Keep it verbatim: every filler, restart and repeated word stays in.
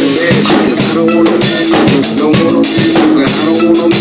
bad shit, cause I don't want no bad nigga. Don't want no bad nigga. I don't want no